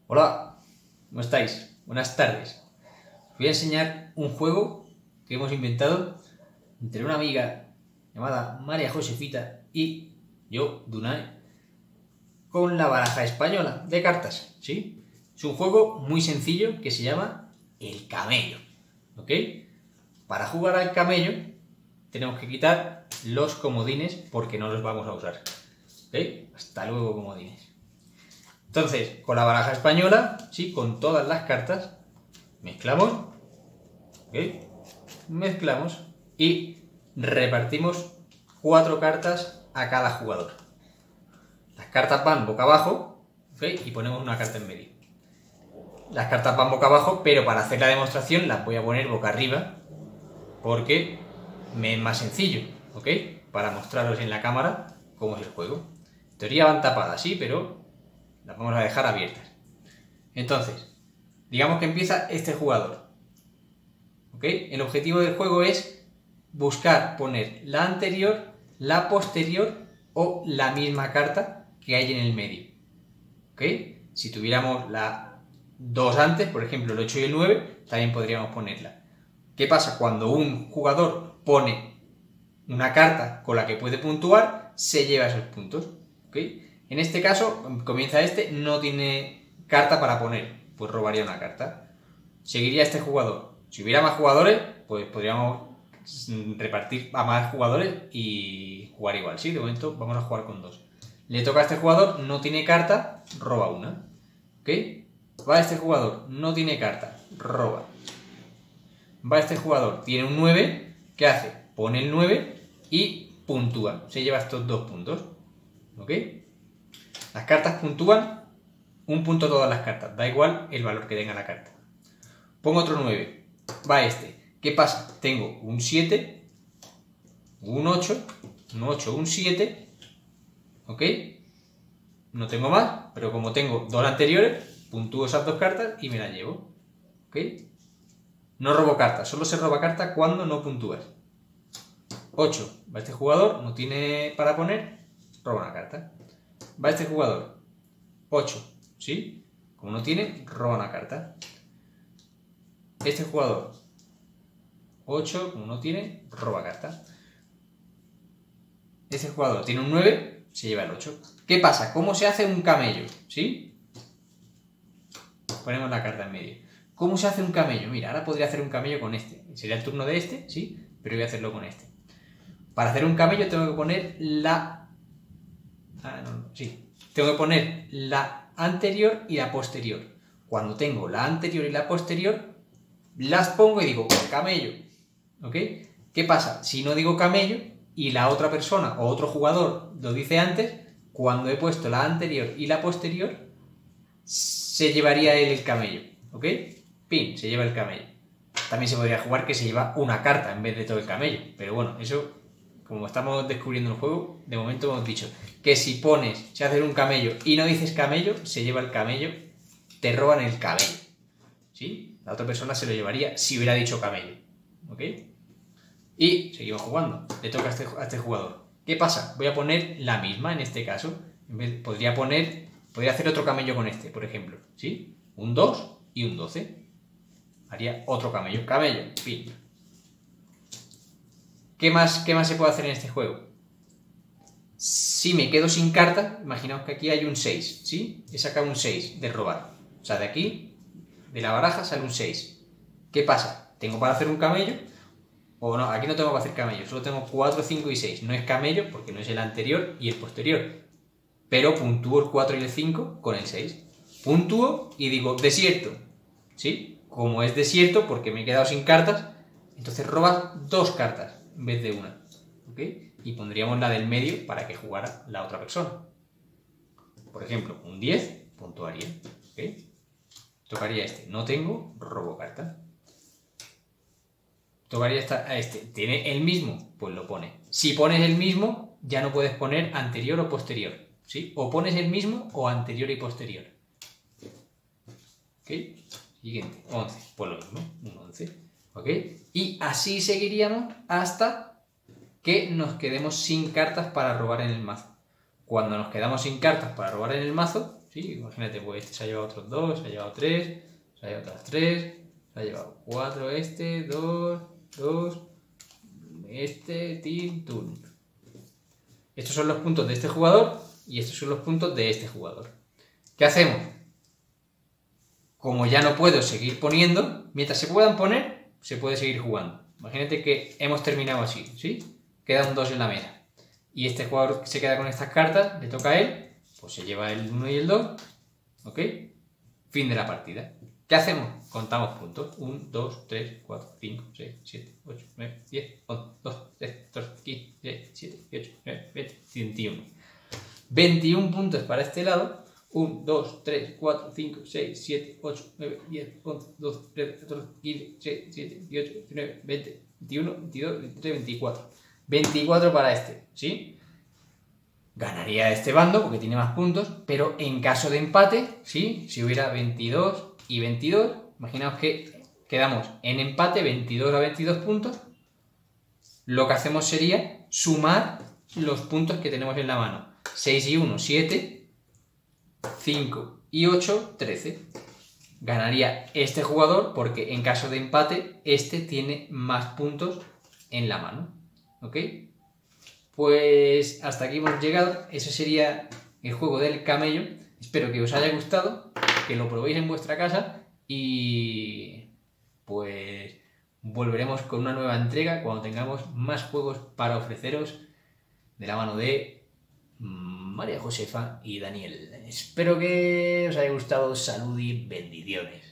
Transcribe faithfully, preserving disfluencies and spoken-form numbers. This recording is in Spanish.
Hola, ¿cómo estáis? Buenas tardes. Os voy a enseñar un juego que hemos inventado entre una amiga llamada María Josefita y yo, Dunay, con la baraja española de cartas, ¿sí? Es un juego muy sencillo que se llama el camello, ¿ok? Para jugar al camello tenemos que quitar los comodines porque no los vamos a usar, ¿ok? Hasta luego, comodines. Entonces, con la baraja española, sí, con todas las cartas, mezclamos, ¿ok? Mezclamos y repartimos cuatro cartas a cada jugador. Las cartas van boca abajo, ¿ok? Y ponemos una carta en medio. Las cartas van boca abajo, pero para hacer la demostración las voy a poner boca arriba porque me es más sencillo, ¿ok? Para mostraros en la cámara cómo es el juego. En teoría van tapadas, sí, pero las vamos a dejar abiertas. Entonces, digamos que empieza este jugador, ¿ok? El objetivo del juego es buscar poner la anterior, la posterior o la misma carta que hay en el medio, ¿ok? Si tuviéramos la dos antes, por ejemplo el ocho y el nueve, también podríamos ponerla. ¿Qué pasa? Cuando un jugador pone una carta con la que puede puntuar, se lleva esos puntos, ¿ok? En este caso, comienza este, no tiene carta para poner, pues robaría una carta. Seguiría este jugador. Si hubiera más jugadores, pues podríamos repartir a más jugadores y jugar igual. Sí, de momento vamos a jugar con dos. Le toca a este jugador, no tiene carta, roba una. ¿Ok? Va este jugador, no tiene carta, roba. Va este jugador, tiene un nueve, ¿qué hace? Pone el nueve y puntúa. Se lleva estos dos puntos. ¿Ok? Las cartas puntúan un punto todas las cartas, da igual el valor que tenga la carta. Pongo otro nueve, va este. ¿Qué pasa? Tengo un siete, un ocho, un ocho, un siete, ¿ok? No tengo más, pero como tengo dos anteriores, puntúo esas dos cartas y me las llevo, ¿ok? No robo cartas, solo se roba carta cuando no puntúas. ocho, va este jugador, no tiene para poner, roba una carta. Va este jugador, ocho, ¿sí? Como no tiene, roba una carta. Este jugador, ocho, como no tiene, roba carta. Este jugador tiene un nueve, se lleva el ocho. ¿Qué pasa? ¿Cómo se hace un camello? ¿Sí? Ponemos la carta en medio. ¿Cómo se hace un camello? Mira, ahora podría hacer un camello con este. Sería el turno de este, ¿sí? Pero voy a hacerlo con este. Para hacer un camello tengo que poner la... Ah, no, no, sí. Tengo que poner la anterior y la posterior. Cuando tengo la anterior y la posterior, las pongo y digo camello. ¿Ok? ¿Qué pasa? Si no digo camello y la otra persona o otro jugador lo dice antes, cuando he puesto la anterior y la posterior, se llevaría él el camello. ¿Ok? Pin, se lleva el camello. También se podría jugar que se lleva una carta en vez de todo el camello. Pero bueno, eso... Como estamos descubriendo el juego, de momento hemos dicho que si pones, si haces un camello y no dices camello, se lleva el camello, te roban el camello, ¿sí? La otra persona se lo llevaría si hubiera dicho camello, ¿ok? Y seguimos jugando, le toca a este, a este jugador. ¿Qué pasa? Voy a poner la misma en este caso, en vez, podría poner, podría hacer otro camello con este, por ejemplo, ¿sí? Un dos y un doce, haría otro camello, camello, fin. ¿Qué más, ¿Qué más se puede hacer en este juego? Si me quedo sin carta, imaginaos que aquí hay un seis, ¿sí? He sacado un seis de robar. O sea, de aquí, de la baraja, sale un seis. ¿Qué pasa? ¿Tengo para hacer un camello? O no, aquí no tengo para hacer camello, solo tengo cuatro, cinco y seis. No es camello porque no es el anterior y el posterior. Pero puntúo el cuatro y el cinco con el seis. Puntúo y digo desierto, ¿sí? Como es desierto porque me he quedado sin cartas, entonces robas dos cartas en vez de una, ¿ok? Y pondríamos la del medio para que jugara la otra persona. Por ejemplo, un diez puntuaría, ¿ok? Tocaría este, no tengo, robo carta. Tocaría esta, a este, ¿tiene el mismo? Pues lo pone. Si pones el mismo, ya no puedes poner anterior o posterior, ¿sí? O pones el mismo o anterior y posterior. ¿Ok? Siguiente, once, pues lo mismo, un once. ¿Ok? Y así seguiríamos hasta que nos quedemos sin cartas para robar en el mazo. Cuando nos quedamos sin cartas para robar en el mazo, ¿sí? Imagínate, pues este se ha llevado otros dos, se ha llevado tres, se ha llevado otras tres, se ha llevado cuatro este, dos, dos, este, tin, tun. Estos son los puntos de este jugador y estos son los puntos de este jugador. ¿Qué hacemos? Como ya no puedo seguir poniendo, mientras se puedan poner, se puede seguir jugando. Imagínate que hemos terminado así, ¿sí? Queda un dos en la mesa. Y este jugador se queda con estas cartas, le toca a él, pues se lleva el uno y el dos, ¿ok? Fin de la partida. ¿Qué hacemos? Contamos puntos. uno, dos, tres, cuatro, cinco, seis, siete, ocho, nueve, diez, once, doce, trece, catorce, quince, diecisiete, dieciocho, diecinueve, veinte, veintiuno. veintiún puntos para este lado. uno, dos, tres, cuatro, cinco, seis, siete, ocho, nueve, diez, once, doce, trece, catorce, quince, dieciséis, diecisiete, dieciocho, diecinueve, veinte, veintiuno, veintidós, veintitrés, veinticuatro. veinticuatro para este, ¿sí? Ganaría este bando porque tiene más puntos, pero en caso de empate, ¿sí? Si hubiera veintidós y veintidós, imaginaos que quedamos en empate, veintidós a veintidós puntos, lo que hacemos sería sumar los puntos que tenemos en la mano. seis y uno, siete, cinco y ocho, trece. Ganaría este jugador porque en caso de empate, este tiene más puntos en la mano. ¿Ok? Pues hasta aquí hemos llegado. Ese sería el juego del camello. Espero que os haya gustado, que lo probéis en vuestra casa y pues volveremos con una nueva entrega cuando tengamos más juegos para ofreceros de la mano de María Josefa y Daniel. Espero que os haya gustado. Salud y bendiciones.